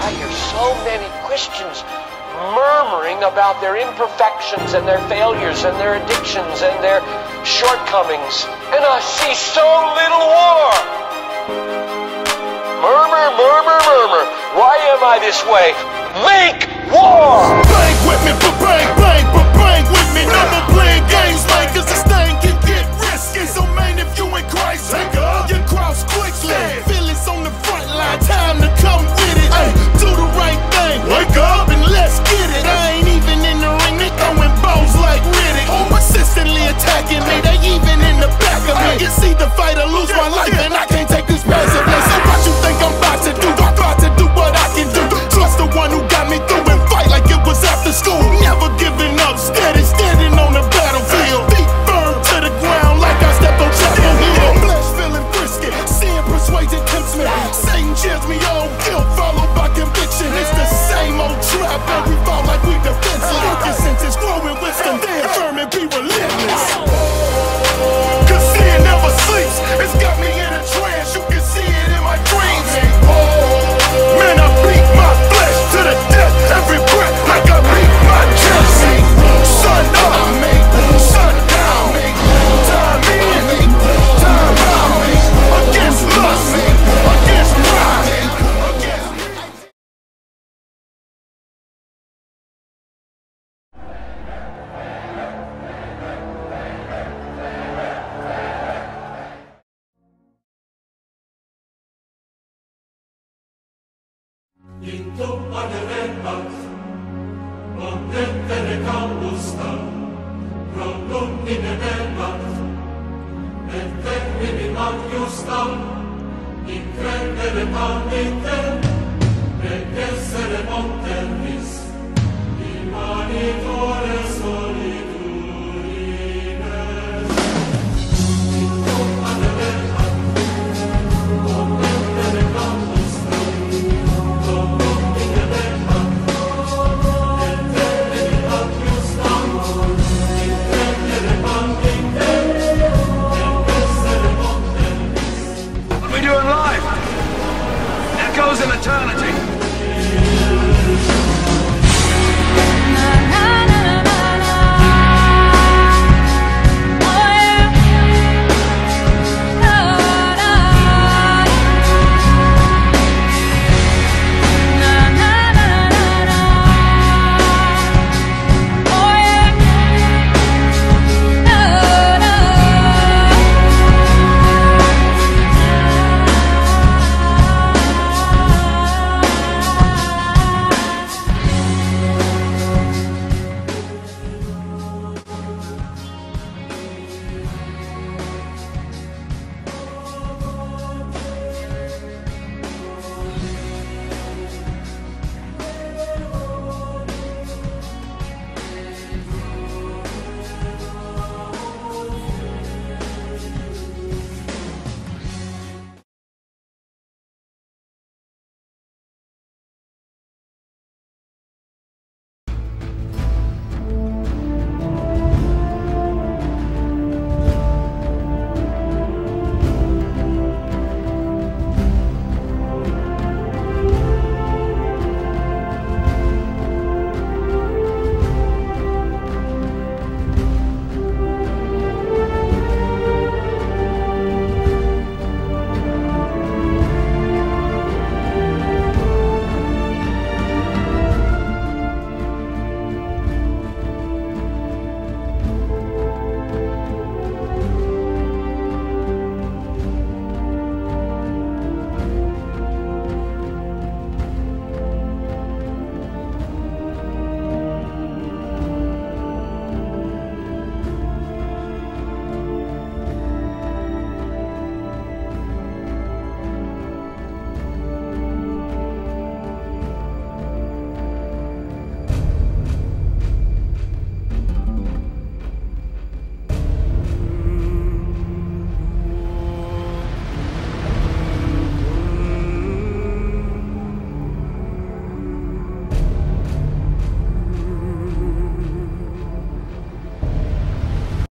I hear so many Christians murmuring about their imperfections and their failures and their addictions and their shortcomings. And I see so little war. Murmur, murmur, murmur. Why am I this way? Make war! Bang with me, but bang with me. No more playing games, man, cause this thing can get risky. So man, if you in Christ, take up your cross quickly. Feel it's on the front line, time to come with it. Ay, do the right thing, wake up and let's get it. I ain't even in the ring, they throwing bows like Riddick. Persistently attacking me, they even in the back of me. It's either fight or lose my life, and I can't take this passively. So what you think I'm about to do? I'm about to do what I can do. Trust the one who got me through and fight like it was after school. Never giving up, steady, standing on the battlefield. Feet firm to the ground like I stepped on Chapel Hill. Flesh feeling frisky, sin persuasion tempts me. Satan cheers me on, guilt followed by conviction. It's the same old trap, and we fall like we defenseless. Your sentence growing wisdom, stand firm and be relentless. Cause sin never sleeps, it's got me in a trance. You can see it in my dreams. Man, I beat my flesh to the death every breath like I beat my chest. Sun up, sun down, time in, time out. Against lust, against pride, against... Intuppade repat, montettere kallusta, rollunnin repat, et termini magjusta, in credere pannite, et